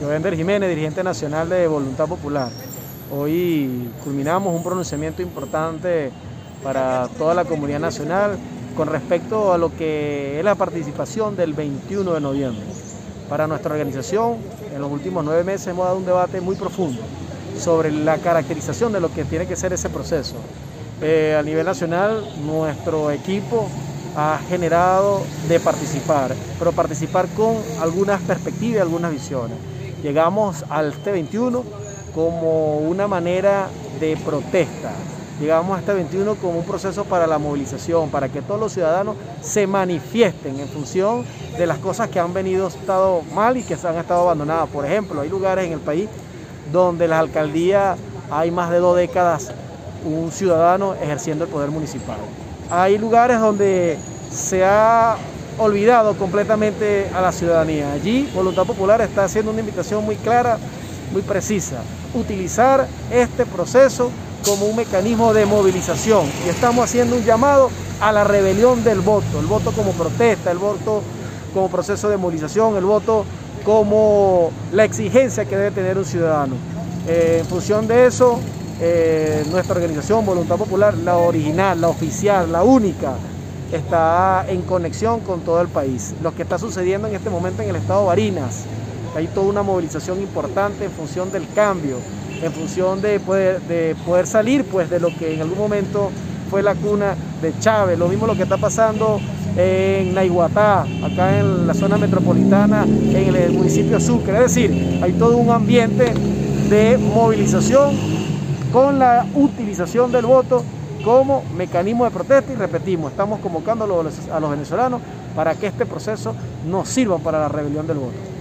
Joender Jiménez, dirigente nacional de Voluntad Popular. Hoy culminamos un pronunciamiento importante para toda la comunidad nacional con respecto a lo que es la participación del 21 de noviembre. Para nuestra organización, en los últimos 9 meses hemos dado un debate muy profundo sobre la caracterización de lo que tiene que ser ese proceso. A nivel nacional, nuestro equipo ha generado de participar, pero participar con algunas perspectivas y algunas visiones. Llegamos al este 21 como una manera de protesta. Llegamos a este 21 como un proceso para la movilización, para que todos los ciudadanos se manifiesten en función de las cosas que han estado mal y que han estado abandonadas. Por ejemplo, hay lugares en el país donde las alcaldías hay más de 2 décadas un ciudadano ejerciendo el poder municipal. Hay lugares donde se ha olvidado completamente a la ciudadanía. Allí Voluntad Popular está haciendo una invitación muy clara, muy precisa: utilizar este proceso como un mecanismo de movilización, y estamos haciendo un llamado a la rebelión del voto, el voto como protesta, el voto como proceso de movilización, el voto como la exigencia que debe tener un ciudadano. En función de eso, nuestra organización Voluntad Popular, la original, la oficial, la única, está en conexión con todo el país. Lo que está sucediendo en este momento en el estado de Barinas, hay toda una movilización importante en función del cambio, en función de poder salir pues, de lo que en algún momento fue la cuna de Chávez. Lo mismo lo que está pasando en Naiguatá, acá en la zona metropolitana, en el municipio de Sucre. Es decir, hay todo un ambiente de movilización con la utilización del voto como mecanismo de protesta, y repetimos, estamos convocando a los venezolanos para que este proceso nos sirva para la rebelión del voto.